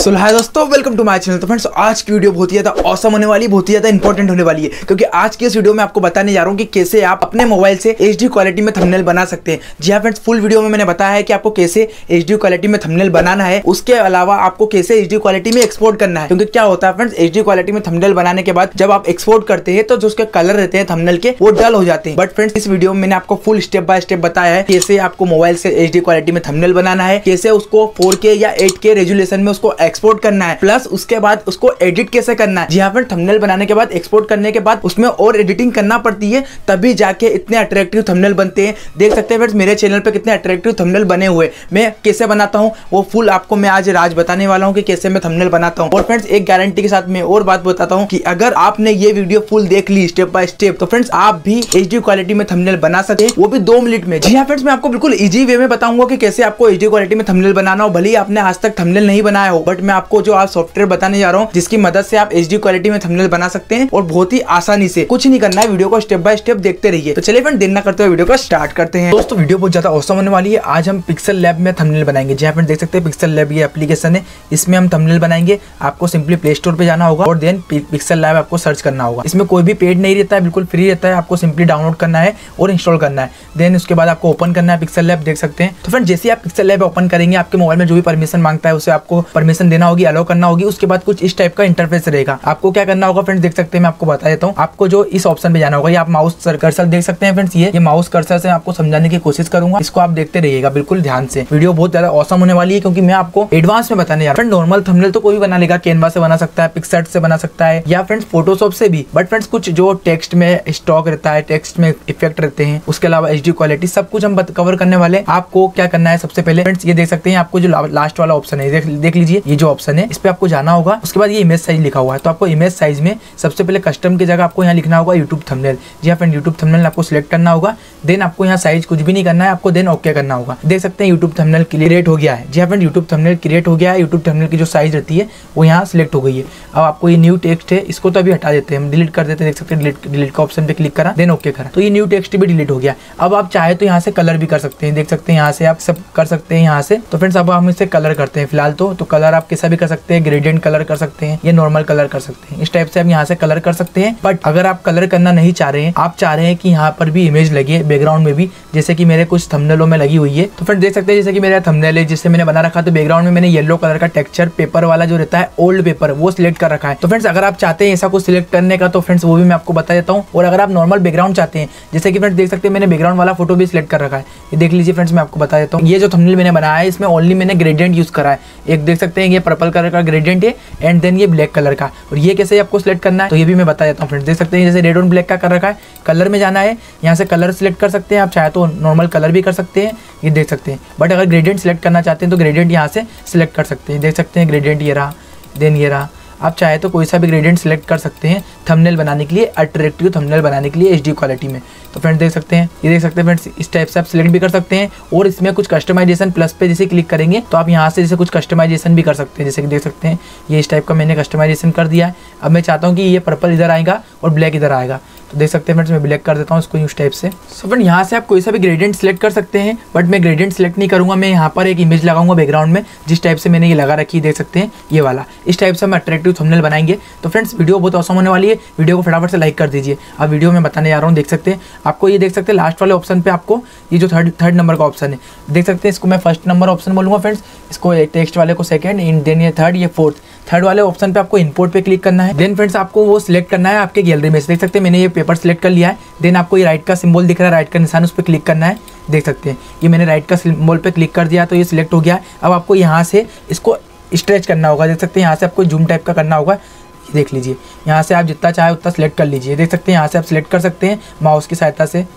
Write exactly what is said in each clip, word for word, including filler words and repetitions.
सो hi दोस्तों, welcome to my channel. तो friends, आज की वीडियो बहुत ही ज्यादा ऑसम होने वाली है, बहुत ही ज्यादा इंपॉर्टेंट होने वाली है, क्योंकि आज की इस वीडियो में आपको बताने जा रहा हूं कि कैसे आप अपने मोबाइल से एचडी क्वालिटी में थंबनेल बना सकते हैं। जी हाँ फ्रेंड्स, फुल वीडियो में मैंने बताया है कि आपको कैसे एचडी क्वालिटी में थंबनेल बनाना है, उसके अलावा आपको कैसे एचडी क्वालिटी में एक्सपोर्ट करना है। क्योंकि क्या होता है फ्रेंड्स, एचडी क्वालिटी में थंबनेल बनाने के बाद जब आप एक्सपोर्ट करते हैं तो जो उसके कलर रहते हैं थंबनेल के, वो डल हो जाते हैं। बट फ्रेंड्स, इस वीडियो में मैंने आपको फुल स्टेप बाय स्टेप बताया है कैसे आपको मोबाइल से एचडी क्वालिटी में थंबनेल बनाना है, कैसे उसको फोर के या एट के रेजोल्यूशन में उसको एक्सपोर्ट करना है, प्लस उसके बाद उसको एडिट कैसे करना है। जी हाँ फ्रेंड, थंबनेल बनाने के बाद एक्सपोर्ट करने के बाद उसमें और एडिटिंग करना पड़ती है, तभी जाके इतने अट्रैक्टिव थंबनेल बनते हैं। देख सकते हैं फ्रेंड्स, मेरे चैनल पे कितने अट्रैक्टिव थंबनेल बने हुए। मैं कैसे बनाता हूँ वो फुल आपको मैं आज राज बताने वाला हूँ कि कैसे मैं थंबनेल बनाता हूँ। और फ्रेंड्स, एक गारंटी के साथ मैं और बात बताता हूँ कि अगर आपने ये वीडियो फुल देख ली स्टेप बाय स्टेप, तो फ्रेंड्स आप भी एचडी क्वालिटी में थंबनेल बना सके, वो भी दो मिनट में। जी हाँ फ्रेंड्स, मैं आपको बिल्कुल इजी वे में बताऊंगा कि कैसे आपको एचडी क्वालिटी में थंबनेल बनाना हो। भले ही आपने आज तक थंबनेल नहीं बनाया हो, बट मैं आपको जो आज सॉफ्टवेयर बताने जा रहा हूँ जिसकी मदद से आप एचडी क्वालिटी में थंबनेल बना सकते हैं, और बहुत ही आसानी से। कुछ नहीं करना है, वीडियो को स्टेप बाय स्टेप देखते रहिए। तो चलिए फ्रेंड, देर ना करते हुए वीडियो को स्टार्ट करते हैं। दोस्तों, वीडियो बहुत ज्यादा औसम होने वाली है। आज हम पिक्सल लैब में थंबनेल बनाएंगे। जहाँ फ्रेंड देख सकते हैं, पिक्सल लैब ये एप्लीकेशन है, इसमें हम थंबनेल बनाएंगे। आपको सिंपली प्ले स्टोर पे जाना होगा और देन पिक्सल लैब आपको सर्च करना होगा। इसमें कोई भी पेड नहीं रहता है, बिल्कुल फ्री रहता है। आपको सिंपली डाउनलोड करना है और इंस्टॉल करना है। देन उसके बाद आपको ओपन करना है पिक्सल लैब। देख सकते हैं, तो फ्रेंड जैसे आप पिक्सल लैब ओपन करेंगे, आपके मोबाइल में जो भी परमिशन मांगता है उसे आपको परमिशन देना होगी, अलाउ करना होगी। उसके बाद कुछ इस टाइप का इंटरफेस रहेगा। आपको क्या करना होगा फ्रेंड्स, देख सकते हैं, मैं आपको बता देता हूँ। आपको जो इस ऑप्शन पे जाना होगा, ये आप माउस कर्सर देख सकते हैं फ्रेंड्स, ये ये माउस कर्सर से आपको समझाने की कोशिश करूंगा। इसको आप देखते रहिएगा बिल्कुल ध्यान से। वीडियो बहुत ज्यादा औसम होने वाली है, क्योंकि मैं आपको एडवांस में बताने जा रहा हूं। नॉर्मल थंबनेल तो कोई भी बना लेगा, कैनवा से बना सकता है, पिक्सआर्ट से बना सकता है, या फ्रेंड्स फोटोशॉप से भी। बट फ्रेंड्स, कुछ जो टेक्स्ट में स्टॉक रहता है, टेक्स्ट में इफेक्ट रहते हैं, उसके अलावा एचडी क्वालिटी, सब कुछ हम कवर करने वाले। आपको क्या करना है, सबसे पहले फ्रेंड्स ये देख सकते हैं, आपको जो लास्ट वाला ऑप्शन है, देख, देख लीजिए, ये जो ऑप्शन है, इस पे आपको जाना होगा। उसके बाद ये इमेज साइज लिखा हुआ है, तो आपको इमेज साइज में सबसे पहले कस्टम की जगह आपको यहाँ लिखना होगा यूट्यूब थंबनेल। जी हाँ फ्रेंड, यूट्यूब थंबनेल आपको सिलेक्ट करना होगा। देन आपको यहाँ साइज कुछ भी नहीं करना है, आपको देन ओके करना होगा। देख सकते हैं यूट्यूब थंबनेल क्रिएट हो गया है। जी हाँ फ्रेंड, यूट्यूब थंबनेल क्रिएट हो गया है। यूट्यूब थंबनेल की जो साइज रहती है वो यहाँ सिलेक्ट हो गई है। अब आपको ये न्यू टेक्स्ट है, इसको तो अभी हटा देते हैं, हम डिलीट कर देते हैं। देख सकते हैं, डिलीट डिलीट का ऑप्शन पे क्लिक करा, देन ओके करा, तो ये न्यू टेक्स्ट भी डिलीट हो गया। अब आप चाहे तो यहाँ से कलर भी कर सकते हैं। देख सकते हैं, यहाँ से आप सब कर सकते हैं यहाँ से। तो फ्रेंड्स, अब हम इसे कलर करते हैं फिलहाल तो तो कलर आप कैसा भी कर सकते हैं, ग्रेडियंट कलर कर सकते हैं, ये नॉर्मल कलर कर सकते हैं। इस टाइप से आप यहाँ से कलर कर सकते हैं। बट अगर आप कलर करना नहीं चाह रहे हैं, आप चाह रहे हैं कि यहाँ पर भी इमेज लगे बैकग्राउंड में भी, जैसे कि मेरे कुछ थंबनेलों में लगी हुई है। तो फ्रेंड्स देख सकते हैं, जैसे कि मेरा थंबनेल है जिससे मैंने बना रखा, तो बैकग्राउंड में मैंने येलो कलर का टेक्सचर पेपर वाला जो रहता है, ओल्ड पेपर, वो सिलेक्ट कर रखा है। तो फ्रेंड्स, अगर आप चाहते हैं ऐसा कुछ सिलेक्ट करने का, तो फ्रेंड्स वो भी मैं आपको बता देता हूँ। और अगर आप नॉर्मल बैकग्राउंड चाहते हैं, जैसे कि फ्रेंड्स देख सकते हैं, मैंने बैकग्राउंड वाला फोटो भी सिलेक्ट कर रखा है। ये देख लीजिए फ्रेंड्स, मैं आपको बता देता हूँ। ये जो थंबनेल मैंने बनाया है, इसमें ओनली मैंने ग्रेडियंट यूज करा है। एक देख सकते हैं, ये पर्पल कलर का ग्रेडियंट है, एंड देन ये ब्लैक कलर का। और ये कैसे आपको सिलेक्ट करना है, तो ये भी मैं बता देता हूँ फ्रेंड्स। देख सकते हैं, जैसे रेड और ब्लैक का कर रखा है, कलर में जाना है, यहाँ से कलर सिलेक्ट कर सकते हैं। आप चाहे तो नॉर्मल कलर भी कर सकते हैं, ये देख सकते हैं। बट अगर ग्रेडियंट सिलेक्ट करना चाहते हैं तो ग्रेडियंट यहाँ से सिलेक्ट कर सकते हैं। देख सकते हैं, ग्रेडियंट ये रहा, देन ये रहा। आप चाहे तो कोई सा भी ग्रेडियंट सिलेक्ट कर सकते हैं थंबनेल बनाने के लिए, अट्रैक्टिव थंबनेल बनाने के लिए एचडी क्वालिटी में। तो फ्रेंड्स देख सकते हैं, ये देख सकते हैं फ्रेंड्स, इस टाइप से आप सिलेक्ट भी कर सकते हैं। और इसमें कुछ कस्टमाइजेशन प्लस पे जैसे क्लिक करेंगे तो आप यहाँ से जैसे कुछ कस्टमाइजेशन भी कर सकते हैं। जैसे कि देख सकते हैं, ये इस टाइप का मैंने कस्टमाइजेशन कर दिया है। अब मैं चाहता हूँ कि ये पर्पल इधर आएगा और ब्लैक इधर आएगा, तो देख सकते हैं फ्रेंड्स, मैं ब्लैक कर देता हूँ इसको इस टाइप से। सो फ्रेंड, यहाँ से आप कोई सा भी ग्रेडियंट सिलेक्ट कर सकते हैं, बट मैं ग्रेडियंट सिलेक्ट नहीं करूँगा। मैं यहाँ पर एक इमेज लगाऊंगा बैकग्राउंड में, जिस टाइप से मैंने ये लगा रखी है, देख सकते हैं ये वाला। इस टाइप से हम अट्रैक्टिव थंबनेल बनाएंगे। तो फ्रेंड्स, वीडियो बहुत औसम होने वाली है, वीडियो को फटाफट से लाइक कर दीजिए। अब वीडियो में बताने जा रहा हूँ, देख सकते हैं, आपको ये देख सकते हैं लास्ट वाले ऑप्शन पे आपको ये जो थर्ड थर्ड नंबर का ऑप्शन है, देख सकते हैं, इसको मैं फर्स्ट नंबर ऑप्शन बोलूँगा फ्रेंड्स, इसको टेक्स्ट वाले को सेकंड, देन ये थर्ड, ये फोर्थ। थर्ड वाले ऑप्शन पे आपको इंपोर्ट पे क्लिक करना है। देन फ्रेंड्स, आपको वो सिलेक्ट करना है आपके गैलरी में से। देख सकते हैं, मैंने ये पेपर सिलेक्ट कर लिया है। देन आपको ये राइट का सिंबल दिख रहा है, राइट का निशान, उस पर क्लिक करना है। देख सकते हैं, ये मैंने राइट का सिंबल पे क्लिक कर दिया, तो ये सिलेक्ट हो गया। अब आपको यहाँ से इसको स्ट्रेच करना होगा। देख सकते हैं, यहाँ से आपको जूम टाइप का करना होगा। ये देख लीजिए, यहाँ से आप जितना चाहे उतना सिलेक्ट कर लीजिए। देख सकते हैं, यहाँ से आप सिलेक्ट कर सकते हैं माउस की सहायता से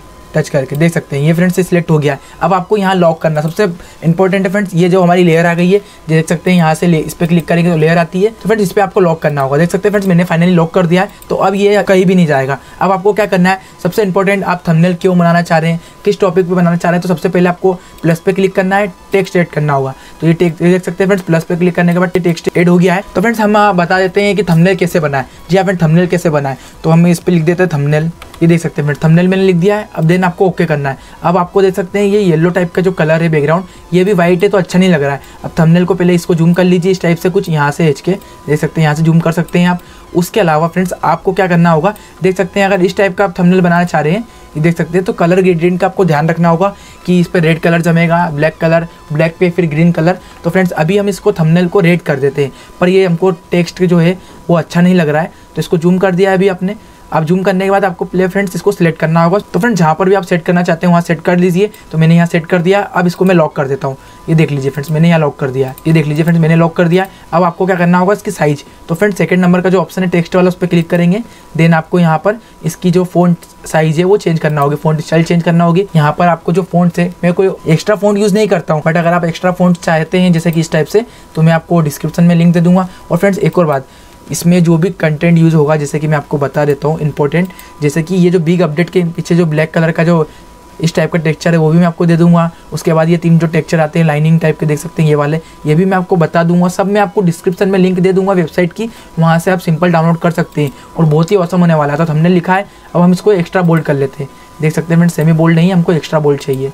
टच करके। देख सकते हैं, ये फ्रेंड्स से सिलेक्ट हो गया है। अब आपको यहाँ लॉक करना सबसे इंपॉर्टेंट है फ्रेंड्स। ये जो हमारी लेयर आ गई है, देख सकते हैं, यहाँ से इस पर क्लिक करेंगे तो लेयर आती है। तो फ्रेंड्स, इस पर आपको लॉक करना होगा। देख सकते हैं फ्रेंड्स, मैंने फाइनली लॉक कर दिया है। तो अब ये कहीं भी नहीं जाएगा। अब आपको क्या करना है, सबसे इंपॉर्टेंट, आप थंबनेल क्यों बनाना चाह रहे हैं, किस टॉपिक पे बनाना चाह रहे हैं, तो सबसे पहले आपको प्लस पे क्लिक करना है, टेक्स्ट ऐड करना होगा। तो ये टेक्स्ट देख सकते हैं फ्रेंड्स, प्लस पे क्लिक करने के बाद टेक्स्ट ऐड हो गया है। तो फ्रेंड्स, हम बता देते हैं कि थंबनेल कैसे बनाए। जी हाँ फ्रेंड, थंबनेल कैसे बनाए, तो हम इस पर लिख देते हैं थंबनेल। ये देख सकते हैं फ्रेंड्स थंबनेल मैंने लिख दिया है। अब देन आपको ओके करना है। अब आपको देख सकते हैं ये येलो टाइप का जो कलर है बैकग्राउंड, ये भी वाइट है तो अच्छा नहीं लग रहा है। अब थंबनेल को पहले इसको जूम कर लीजिए इस टाइप से, कुछ यहाँ से खींच के देख सकते हैं, यहाँ से जूम कर सकते हैं आप। उसके अलावा फ्रेंड्स आपको क्या करना होगा, देख सकते हैं अगर इस टाइप का आप थंबनेल बनाना चाह रहे हैं, ये देख सकते हैं, तो कलर ग्रेडियंट का आपको ध्यान रखना होगा कि इस पर रेड कलर जमेगा, ब्लैक कलर, ब्लैक पे फिर ग्रीन कलर। तो फ्रेंड्स अभी हम इसको थंबनेल को रेड कर देते हैं, पर ये हमको टेक्स्ट जो है वो अच्छा नहीं लग रहा है, तो इसको जूम कर दिया है अभी आपने। आप जूम करने के बाद आपको प्ले फ्रेंड्स इसको सिलेक्ट करना होगा। तो फ्रेंड्स जहाँ पर भी आप सेट करना चाहते हैं वहाँ सेट कर लीजिए। तो मैंने यहाँ सेट कर दिया। अब इसको मैं लॉक कर देता हूँ। ये देख लीजिए फ्रेंड्स मैंने यहाँ लॉक कर दिया है। ये देख लीजिए फ्रेंड्स मैंने लॉक कर दिया। अब आपको क्या करना होगा, इसकी साइज। तो फ्रेंड्स सेकंड नंबर का जो ऑप्शन है टेक्स्ट वाला, उस पर क्लिक करेंगे। देन आपको यहाँ पर इसकी जो फ़ॉन्ट साइज है वो चेंज करना होगी, फ़ॉन्ट स्टाइल चेंज करना होगी। यहाँ पर आपको जो फ़ॉन्ट्स है, मैं कोई एक्स्ट्रा फ़ॉन्ट यूज़ नहीं करता हूँ, बट अगर आप एक्स्ट्रा फ़ॉन्ट चाहते हैं जैसे कि इस टाइप से, तो मैं आपको डिस्क्रिप्शन में लिंक दे दूँगा। और फ्रेंड्स एक और बात, इसमें जो भी कंटेंट यूज़ होगा जैसे कि मैं आपको बता देता हूँ इंपॉर्टेंट, जैसे कि ये जो बिग अपडेट के पीछे जो ब्लैक कलर का जो इस टाइप का टेक्सचर है वो भी मैं आपको दे दूंगा। उसके बाद ये तीन जो टेक्सचर आते हैं लाइनिंग टाइप के देख सकते हैं ये वाले, ये भी मैं आपको बता दूंगा। सब मैं आपको डिस्क्रिप्शन में लिंक दे दूंगा वेबसाइट की, वहाँ से आप सिंपल डाउनलोड कर सकते हैं और बहुत ही औसम होने वाला है। तो हमने लिखा है, अब हम इसको एक्स्ट्रा बोल्ड कर लेते हैं। देख सकते हैं फ्रेंड्स सेमी बोल्ड नहीं, हमको एक्स्ट्रा बोल्ड चाहिए।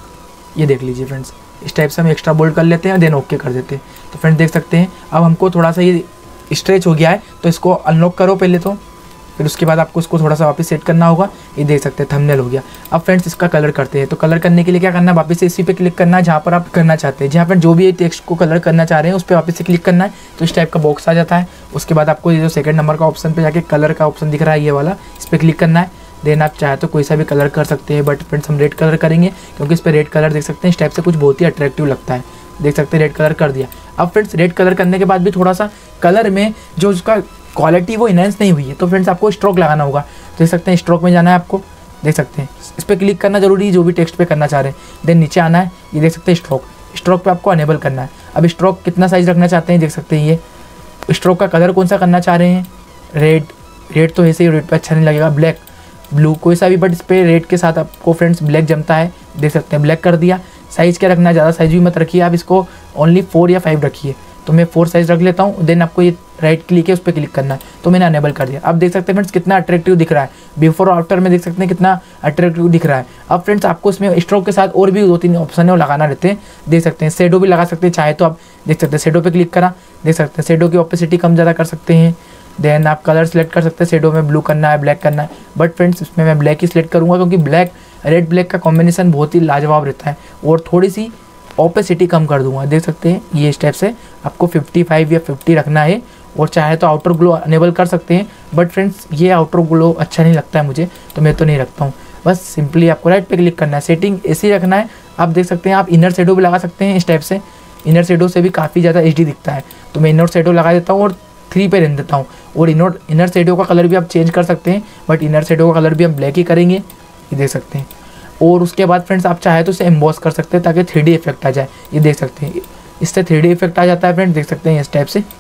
ये देख लीजिए फ्रेंड्स इस टाइप से हम एक्स्ट्रा बोल्ड कर लेते हैं, देन ओके कर देते हैं। तो फ्रेंड्स देख सकते हैं अब हमको थोड़ा सा ये स्ट्रेच हो गया है, तो इसको अनलॉक करो पहले, तो फिर उसके बाद आपको इसको थोड़ा सा वापस सेट करना होगा। ये देख सकते हैं थंबनेल हो गया। अब फ्रेंड्स इसका कलर करते हैं। तो कलर करने के लिए क्या करना है, वापस से इसी पे क्लिक करना है जहाँ पर आप करना चाहते हैं, जहाँ पर जो भी टेक्स्ट को कलर करना चाह रहे हैं उस पर वापस से क्लिक करना है। तो इस टाइप का बॉक्स आ जाता है। उसके बाद आपको ये जो सेकंड नंबर का ऑप्शन पे जाके कलर का ऑप्शन दिख रहा है ये वाला, इस पर क्लिक करना है। देन आप चाहे तो कोई सा भी कलर कर सकते हैं, बट फ्रेंड्स हम रेड कलर करेंगे क्योंकि इस पर रेड कलर देख सकते हैं इस टाइप से कुछ बहुत ही अट्रैक्टिव लगता है। देख सकते हैं रेड कलर कर दिया। अब फ्रेंड्स रेड कलर करने के बाद भी थोड़ा सा कलर में जो उसका क्वालिटी वो इनहेंस नहीं हुई है, तो फ्रेंड्स आपको स्ट्रोक लगाना होगा। देख सकते हैं स्ट्रोक में जाना है आपको, देख सकते हैं इस पर क्लिक करना जरूरी है जो भी टेक्स्ट पे करना चाह रहे हैं। देन नीचे आना है, ये देख सकते हैं स्ट्रोक, स्ट्रोक पे आपको अनेबल करना है। अब स्ट्रोक कितना साइज रखना चाहते हैं देख सकते हैं। ये स्ट्रोक का कलर कौन सा करना चाह रहे हैं, रेड, रेड तो ऐसे ही रेड पे अच्छा नहीं लगेगा, ब्लैक, ब्लू, कोई सा भी, बट इस पर रेड के साथ आपको फ्रेंड्स ब्लैक जमता है। देख सकते हैं ब्लैक कर दिया। साइज़ क्या रखना है, ज़्यादा साइज भी मत रखिए आप, इसको ओनली फोर या फाइव रखिए। तो मैं फोर साइज़ रख लेता हूँ। देन आपको ये राइट क्लिक है उस पर क्लिक करना है, तो मैंने अनेबल कर दिया। अब देख सकते हैं फ्रेंड्स कितना अट्रैक्टिव दिख रहा है, बिफोर और आफ्टर में देख सकते हैं कितना अट्रैक्टिव दिख रहा है। अब फ्रेंड्स आपको इसमें स्ट्रोक के साथ और भी दो तीन ऑप्शन है वो लगाना रहते हैं। देख सकते हैं शेडो भी लगा सकते हैं चाहे तो आप, देख सकते हैं शेडो पे क्लिक करा, देख सकते हैं शेडो की ऑपेसिटी कम ज़्यादा कर सकते हैं। देन आप कलर सेलेक्ट कर सकते हैं, शेडो में ब्लू करना है, ब्लैक करना है, बट फ्रेंड्स इसमें मैं ब्लैक ही सिलेक्ट करूँगा क्योंकि ब्लैक रेड ब्लैक का कॉम्बिनेशन बहुत ही लाजवाब रहता है। और थोड़ी सी ऑपेसिटी कम कर दूंगा, देख सकते हैं ये स्टेप से आपको पचपन या पचास रखना है। और चाहे तो आउटर ग्लो अनेबल कर सकते हैं, बट फ्रेंड्स ये आउटर ग्लो अच्छा नहीं लगता है मुझे, तो मैं तो नहीं रखता हूँ। बस सिंपली आपको राइट पे क्लिक करना है, सेटिंग ऐसे ही रखना है। आप देख सकते हैं आप इनर शेडो भी लगा सकते हैं इस टाइप से, इनर शेडो से भी काफ़ी ज़्यादा एच डी दिखता है। तो मैं इनर शेडो लगा देता हूँ और थ्री पे रहने देता हूँ। और इनर इनर शेडो का कलर भी आप चेंज कर सकते हैं, बट इनर शेडो का कलर भी हम ब्लैक ही करेंगे, ये देख सकते हैं। और उसके बाद फ्रेंड्स आप चाहे तो इसे एम्बॉस कर सकते हैं ताकि थ्री डी इफेक्ट आ जाए, ये देख सकते हैं इससे थ्री डी इफेक्ट आ जाता है फ्रेंड्स, देख सकते हैं इस टाइप से।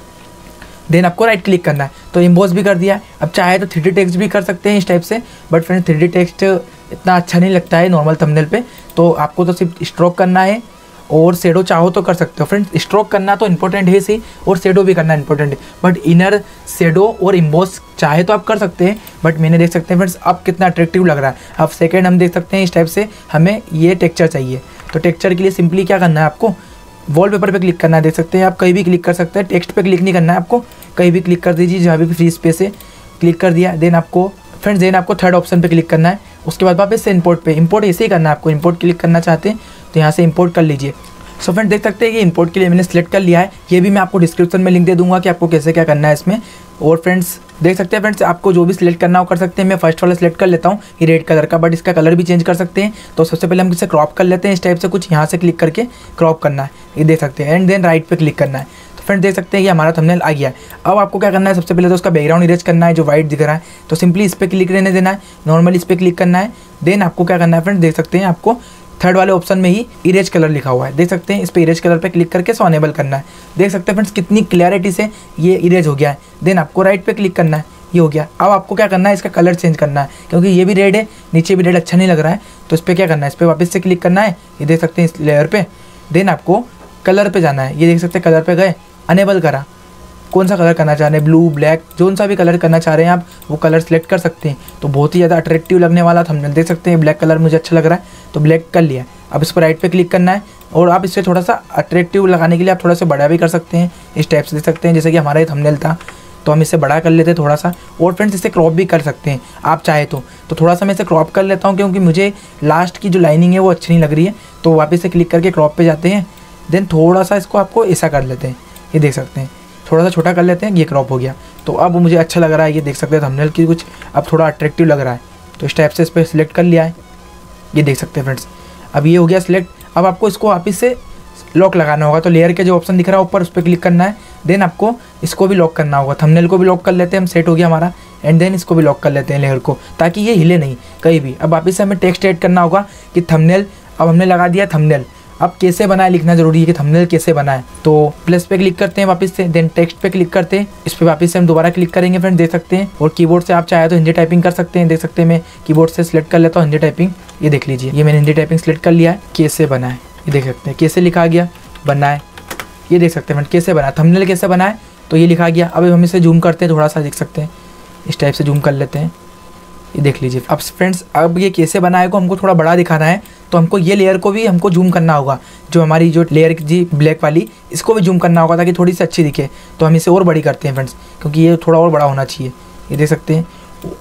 देन आपको राइट क्लिक करना है, तो एम्बॉस भी कर दिया। अब चाहे तो थ्री डी टेक्स्ट भी कर सकते हैं इस टाइप से, but friends three D text इतना अच्छा नहीं लगता है नॉर्मल थंबनेल पे, तो आपको तो सिर्फ स्ट्रोक करना है और शेडो चाहो तो कर सकते हो। फ्रेंड्स स्ट्रोक करना तो इंपॉर्टेंट है सही, और शेडो भी करना इंपॉर्टेंट है, बट इनर शेडो और एम्बॉस चाहे तो आप कर सकते हैं, बट मैंने देख सकते हैं फ्रेंड्स अब कितना अट्रैक्टिव लग रहा है। अब सेकंड हम देख सकते हैं इस टाइप से हमें ये टेक्सचर चाहिए, तो टेक्सचर के लिए सिंपली क्या करना है, आपको वॉलपेपर पे क्लिक करना है। देख सकते हैं आप कहीं भी क्लिक कर सकते हैं, टेक्स्ट पे क्लिक नहीं करना है आपको, कहीं भी क्लिक कर दीजिए जहाँ भी फ्री स्पेस है, क्लिक कर दिया। देन आपको फ्रेंड्स देन आपको थर्ड ऑप्शन पे क्लिक करना है। उसके बाद वापस से इंपोर्ट पे, इंपोर्ट ऐसे ही करना है आपको, इंपोर्ट क्लिक करना चाहते हैं तो यहाँ से इंपोर्ट कर लीजिए। सो फ्रेंड देख सकते हैं कि इंपोर्ट के लिए मैंने सेलेक्ट कर लिया है, ये भी मैं आपको डिस्क्रिप्शन में लिंक दे दूंगा कि आपको कैसे क्या करना है इसमें। और फ्रेंड्स देख सकते हैं फ्रेंड्स आपको जो भी सिलेक्ट करना हो कर सकते हैं। मैं फर्स्ट वाला सिलेक्ट कर लेता हूँ ये रेड कलर का, बट इसका कलर भी चेंज कर सकते हैं। तो सबसे पहले हम इसे क्रॉप कर लेते हैं इस टाइप से, कुछ यहाँ से क्लिक करके क्रॉप करना है, ये देख सकते हैं। एंड देन राइट पे क्लिक करना है। तो फ्रेंड देख सकते हैं कि हमारा थंबनेल आ गया है। अब आपको क्या करना है, सबसे पहले तो उसका बैकग्राउंड इरेज करना है जो वाइट दिख रहा है, तो सिंपली इस पर क्लिक रहने देना है, नॉर्मली इस पर क्लिक करना है। देन आपको क्या करना है फ्रेंड, देख सकते हैं आपको थर्ड वाले ऑप्शन में ही इरेज कलर लिखा हुआ है, देख सकते हैं इस पर इरेज कलर पे क्लिक करके सो अनेबल करना है। देख सकते हैं फ्रेंड्स कितनी क्लैरिटी से ये इरेज हो गया है। देन आपको राइट पे क्लिक करना है, ये हो गया। अब आपको क्या करना है, इसका कलर चेंज करना है क्योंकि ये भी रेड है, नीचे भी रेड अच्छा नहीं लग रहा है, तो इस पर क्या करना है, इस पर वापस से क्लिक करना है, ये देख सकते हैं इस लेयर पे। देन आपको कलर पे जाना है, ये देख सकते हैं कलर पे गए, अनेबल करा, कौन सा कलर करना चाह रहे हैं, ब्लू, ब्लैक, जोन सा भी कलर करना चाह रहे हैं आप वो कलर सेलेक्ट कर सकते हैं। तो बहुत ही ज़्यादा अट्रैक्टिव लगने वाला थंबनेल देख सकते हैं। ब्लैक कलर मुझे अच्छा लग रहा है तो ब्लैक कर लिया। अब इस पर राइट पे क्लिक करना है और आप इससे थोड़ा सा अट्रैक्टिव लगाने के लिए आप थोड़ा सा बड़ा भी कर सकते हैं, इस टाइप से देख सकते हैं। जैसे कि हमारा ये थंबनेल था तो हम इसे बड़ा कर लेते हैं थोड़ा सा, और फ्रेंड्स इसे क्रॉप भी कर सकते हैं आप चाहे तो तो थोड़ा सा मैं इसे क्रॉप कर लेता हूँ क्योंकि मुझे लास्ट की जो लाइनिंग है वो अच्छी नहीं लग रही है। तो वापस से क्लिक करके क्रॉप पे जाते हैं, देन थोड़ा सा इसको आपको ऐसा कर लेते हैं, ये देख सकते हैं, थोड़ा सा छोटा कर लेते हैं, ये क्रॉप हो गया। तो अब मुझे अच्छा लग रहा है, ये देख सकते हैं थंबनेल की कुछ अब थोड़ा अट्रैक्टिव लग रहा है। तो इस टाइप से इस पर सिलेक्ट कर लिया है, ये देख सकते हैं फ्रेंड्स। अब ये हो गया सिलेक्ट। अब आपको इसको वापस से लॉक लगाना होगा, तो लेयर के जो ऑप्शन दिख रहा है ऊपर उस पर क्लिक करना है, देन आपको इसको भी लॉक करना होगा। थंबनेल को भी लॉक कर लेते हैं हम, सेट हो गया हमारा, एंड देन इसको भी लॉक कर लेते हैं लेयर को, ताकि ये हिले नहीं कहीं भी। अब वापस से हमें टेक्स्ट ऐड करना होगा कि थंबनेल, अब हमने लगा दिया थंबनेल, अब कैसे बनाए लिखना जरूरी है कि थंबनेल कैसे बनाए। तो प्लस पे क्लिक करते हैं वापस से, देन टेक्स्ट पे क्लिक करते हैं, इस पर वापस से हम दोबारा क्लिक करेंगे फ्रेंड, देख सकते हैं। और कीबोर्ड से आप चाहे तो हिंदी टाइपिंग कर सकते हैं, देख सकते हैं मैं कीबोर्ड से सिलेक्ट कर लेता हूँ हिंदी टाइपिंग, ये देख लीजिए, ये मैंने हिंदी टाइपिंग सेलेक्ट कर लिया है। कैसे बनाए ये देख सकते हैं, कैसे लिखा गया बनाए, ये देख सकते हैं फ्रेंड कैसे बनाए, थंबनेल कैसे बनाए तो ये लिखा गया। अब हम इसे जूम करते हैं थोड़ा सा, देख सकते हैं इस टाइप से जूम कर लेते हैं, ये देख लीजिए। अब फ्रेंड्स अब ये कैसे बनाए को हमको थोड़ा बड़ा दिखाना है तो हमको ये लेयर को भी हमको जूम करना होगा, जो हमारी जो लेयर जी ब्लैक वाली इसको भी जूम करना होगा ताकि थोड़ी सी अच्छी दिखे। तो हम इसे और बड़ी करते हैं फ्रेंड्स, क्योंकि ये थोड़ा और बड़ा होना चाहिए, ये देख सकते हैं।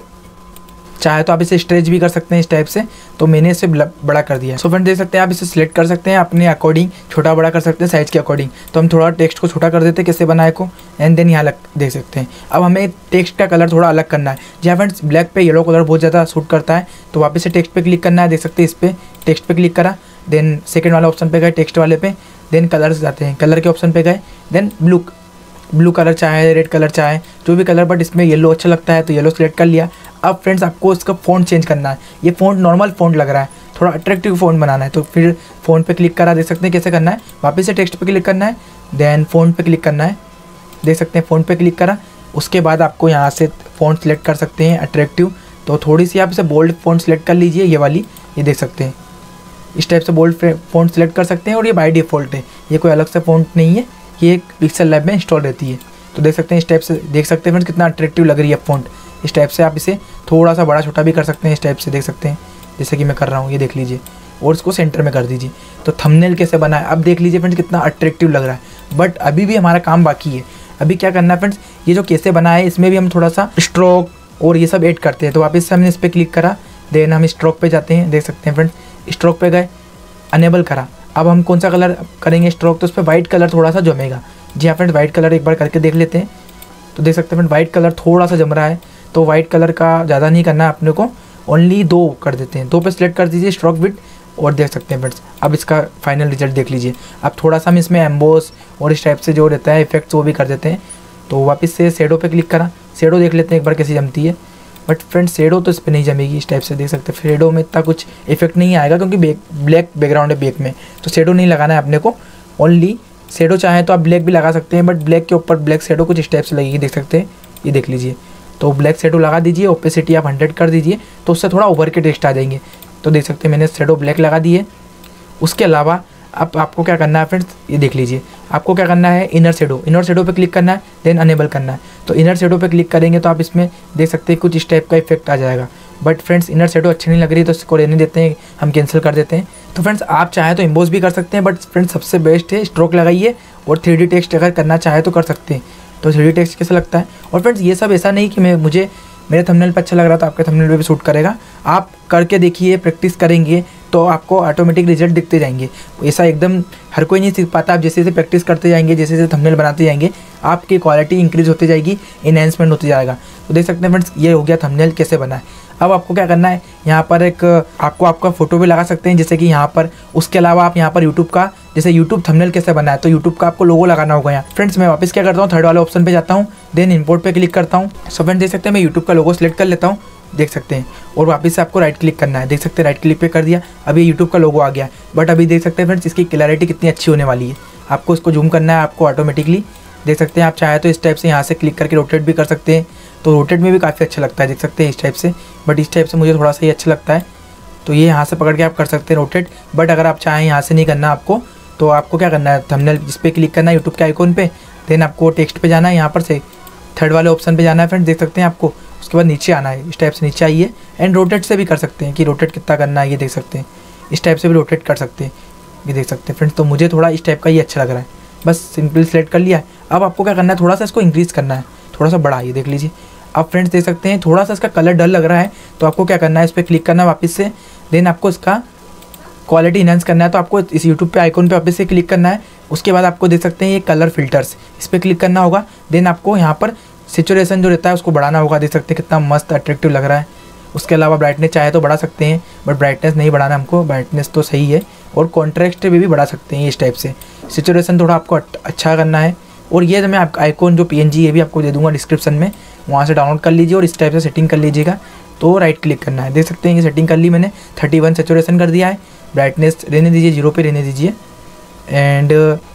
चाहे तो आप इसे स्ट्रेच भी कर सकते हैं इस टाइप से, तो मैंने इसे बड़ा कर दिया। सो फ्रेंड देख सकते हैं आप इसे सिलेक्ट कर सकते हैं अपने अकॉर्डिंग, छोटा बड़ा कर सकते हैं साइज के अकॉर्डिंग। तो हम थोड़ा टेक्स्ट को छोटा कर देते हैं कैसे बनाए को, एंड देन यहाँ लग देख सकते हैं। अब हमें टेक्स्ट का कलर थोड़ा अलग करना है, जहाँ फ्रेंड्स ब्लैक पे येलो कलर बहुत ज़्यादा सूट करता है, तो वापस से टेक्स्ट पे क्लिक करना है, देख सकते हैं इस पर टेक्स्ट पे क्लिक करा, देन सेकेंड वाले ऑप्शन पे गए टेक्स्ट वाले पे, देन कलर्स जाते हैं, कलर के ऑप्शन पे गए, देन ब्लू ब्लू कलर चाहे रेड कलर चाहे जो भी कलर, बट इसमें येलो अच्छा लगता है तो येलो सेलेक्ट कर लिया। अब फ्रेंड्स आपको इसका फ़ॉन्ट चेंज करना है, ये फ़ॉन्ट नॉर्मल फ़ॉन्ट लग रहा है, थोड़ा अट्रैक्टिव फ़ॉन्ट बनाना है। तो फिर फ़ॉन्ट पे क्लिक करा, देख सकते हैं कैसे करना है, वापस से टेक्स्ट पे क्लिक करना है, देन फ़ॉन्ट पे क्लिक करना है, देख सकते हैं फ़ॉन्ट पे क्लिक करा। उसके बाद आपको यहाँ से फ़ॉन्ट सेलेक्ट कर सकते हैं अट्रैक्टिव, तो थोड़ी सी आप इसे बोल्ड फ़ॉन्ट सेलेक्ट कर लीजिए, ये वाली, ये देख सकते हैं इस टाइप से बोल्ड फ़ॉन्ट सेलेक्ट कर सकते हैं। और ये बाय डिफ़ॉल्ट है, ये कोई अलग से फ़ॉन्ट नहीं है, ये एक पिक्सल लैब में इंस्टॉल रहती है। तो देख सकते हैं इस टाइप से, देख सकते हैं फ्रेंड्स कितना अट्रैक्टिव लग रही है फ़ॉन्ट। इस टाइप से आप इसे थोड़ा सा बड़ा छोटा भी कर सकते हैं, इस टाइप से देख सकते हैं जैसे कि मैं कर रहा हूँ, ये देख लीजिए, और इसको सेंटर में कर दीजिए। तो थंबनेल कैसे बना है अब देख लीजिए फ्रेंड्स कितना अट्रैक्टिव लग रहा है। बट अभी भी हमारा काम बाकी है, अभी क्या करना है फ्रेंड्स, ये जो कैसे बना है इसमें भी हम थोड़ा सा स्ट्रोक और ये सब ऐड करते हैं। तो वापस से हमने इस पर क्लिक करा, देन हम स्ट्रोक पे जाते हैं, देख सकते हैं फ्रेंड्स स्ट्रोक पे गए, अनेबल करा। अब हम कौन सा कलर करेंगे स्ट्रोक, तो उस पर वाइट कलर थोड़ा सा जमेगा। जी हाँ फ्रेंड्स वाइट कलर एक बार करके देख लेते हैं, तो देख सकते हैं फ्रेंड वाइट कलर थोड़ा सा जम रहा है, तो वाइट कलर का ज़्यादा नहीं करना है अपने को, ओनली दो कर देते हैं, दो पे सिलेक्ट कर दीजिए स्ट्रोक विड्थ, और देख सकते हैं फ्रेंड्स अब इसका फाइनल रिजल्ट देख लीजिए। अब थोड़ा सा हम इसमें एम्बोस और इस टाइप से जो रहता है इफेक्ट्स वो भी कर देते हैं। तो वापस से शेडो पे क्लिक करा, शेडो देख लेते हैं एक बार कैसी जमती है। बट फ्रेंड्स शेडो तो इस पर नहीं जमेगी, इस टाइप से देख सकते हैं शेडो में इतना कुछ इफेक्ट नहीं आएगा क्योंकि ब्लैक बैकग्राउंड है बैक में, तो शेडो नहीं लगाना है अपने को, ओनली शेडो चाहे तो आप ब्लैक भी लगा सकते हैं, बट ब्लैक के ऊपर ब्लैक शेडो कुछ इस टाइप से लगेगी, देख सकते हैं ये देख लीजिए। तो ब्लैक शेडो लगा दीजिए, ओपेसिटी आप हंड्रेड कर दीजिए, तो उससे थोड़ा उभर के टेक्स्ट आ जाएंगे। तो देख सकते हैं मैंने शेडो ब्लैक लगा दी है। उसके अलावा अब आपको क्या करना है फ्रेंड्स, ये देख लीजिए, आपको क्या करना है इनर शेडो, इनर शेडो पे क्लिक करना है, देन अनेबल करना है। तो इनर शेडो पे क्लिक करेंगे तो आप इसमें देख सकते हैं कुछ इस टाइप का इफेक्ट आ जाएगा। बट फ्रेंड्स इनर शेडो अच्छी नहीं लग रही तो इसको रहने देते हैं, हम कैंसिल कर देते हैं। तो फ्रेंड्स आप चाहे तो एम्बोस भी कर सकते हैं, बट फ्रेंड्स सबसे बेस्ट है स्ट्रोक लगाइए, और थ्री डी टेक्स्ट अगर करना चाहे तो कर सकते हैं। तो थ्री डी टेक्स्ट कैसा लगता है, और फ्रेंड्स ये सब ऐसा नहीं कि मैं मुझे मेरे थंबनेल पर अच्छा लग रहा था आपके थंबनेल पे भी शूट करेगा, आप करके देखिए, प्रैक्टिस करेंगे तो आपको ऑटोमेटिक रिजल्ट दिखते जाएंगे। ऐसा एकदम हर कोई नहीं सीख पाता, आप जैसे जैसे प्रैक्टिस करते जाएंगे, जैसे जैसे थंबनेल बनाते जाएंगे, आपकी क्वालिटी इंक्रीज होती जाएगी, इनहेंसमेंट होती जाएगा। तो देख सकते हैं फ्रेंड्स ये हो गया थंबनेल कैसे बना है। अब आपको क्या करना है, यहाँ पर एक आपको आपका फोटो भी लगा सकते हैं जैसे कि यहाँ पर। उसके अलावा आप यहाँ पर यूट्यूब का, जैसे यूट्यूब थंबनेल कैसे बना है, तो यूट्यूब का आपको लोगो लगाना होगा यहाँ। फ्रेंड्स मैं वापस क्या करता हूँ, थर्ड वाले ऑप्शन पे जाता हूँ, देन इंपोर्ट पे क्लिक करता हूँ। सो फ्रेंड्स देख सकते हैं मैं यूट्यूब का लोगो सेलेक्ट कर लेता हूँ, देख सकते हैं, और वापस से आपको राइट क्लिक करना है, देख सकते हैं राइट क्लिक पे कर दिया, अभी यूट्यूब का लोगो आ गया। बट अभी देख सकते हैं फ्रेंड्स इसकी क्लैरिटी कितनी अच्छी होने वाली है। आपको इसको जूम करना है आपको ऑटोमेटिकली, देख सकते हैं। आप चाहे तो इस टाइप से यहाँ से क्लिक करके रोटेट भी कर सकते हैं, तो रोटेट में भी काफ़ी अच्छा लगता है, देख सकते हैं इस टाइप से। बट इस टाइप से मुझे थोड़ा सा ही अच्छा लगता है, तो ये यहाँ से पकड़ के आप कर सकते हैं रोटेट। बट अगर आप चाहें यहाँ से नहीं करना आपको, तो आपको क्या करना है, थंबनेल इस पर क्लिक करना है यूट्यूब के आइकॉन पे, देन आपको टेक्स्ट पे जाना है, यहाँ पर से थर्ड वाले ऑप्शन पे जाना है फ्रेंड्स, देख सकते हैं आपको। उसके बाद नीचे आना है, इस टाइप से नीचे आइए एंड रोटेट से भी कर सकते हैं कि रोटेट कितना करना है, ये देख सकते हैं। इस टाइप से भी रोटेट कर सकते हैं, ये देख सकते हैं फ्रेंड्स। तो मुझे थोड़ा इस टाइप का ये अच्छा लग रहा है, बस सिंपल सेलेक्ट कर लिया है। अब आपको क्या करना है, थोड़ा सा इसको इंक्रीज़ करना है, थोड़ा सा बड़ा, ये देख लीजिए। अब फ्रेंड्स देख सकते हैं थोड़ा सा इसका कलर डल लग रहा है, तो आपको क्या करना है, इस पर क्लिक करना है वापस से, देन आपको इसका क्वालिटी इनहेंस करना है। तो आपको इस यूट्यूब पे आइकॉन पे वापस से क्लिक करना है। उसके बाद आपको देख सकते हैं ये कलर फिल्टर्स, इस पर क्लिक करना होगा। देन आपको यहाँ पर सैचुरेशन जो रहता है उसको बढ़ाना होगा, देख सकते हैं कितना मस्त अट्रैक्टिव लग रहा है। उसके अलावा ब्राइटनेस चाहे तो बढ़ा सकते हैं, बट ब्राइटनेस नहीं बढ़ाना हमको, ब्राइटनेस तो सही है। और कॉन्ट्रास्ट भी, भी बढ़ा सकते हैं इस टाइप से। सैचुरेशन थोड़ा आपको अच्छा करना है। और ये जो मैं आपका आइकॉन जो पीएनजी ये भी आपको दे दूंगा डिस्क्रिप्शन में, वहाँ से डाउनलोड कर लीजिए और इस टाइप से सेटिंग कर लीजिएगा। तो राइट क्लिक करना है, देख सकते हैं ये सेटिंग कर ली मैंने, थर्टी वन सैचुरेशन कर दिया है। ब्राइटनेस रहने दीजिए, जीरो पे रहने दीजिए एंड